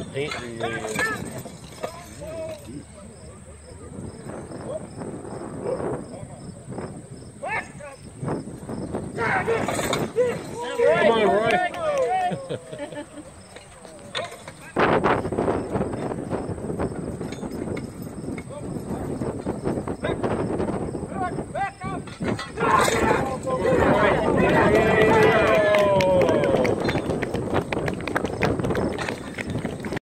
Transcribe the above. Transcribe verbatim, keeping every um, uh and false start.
paint the. Uh, Come on, Roy. Back up!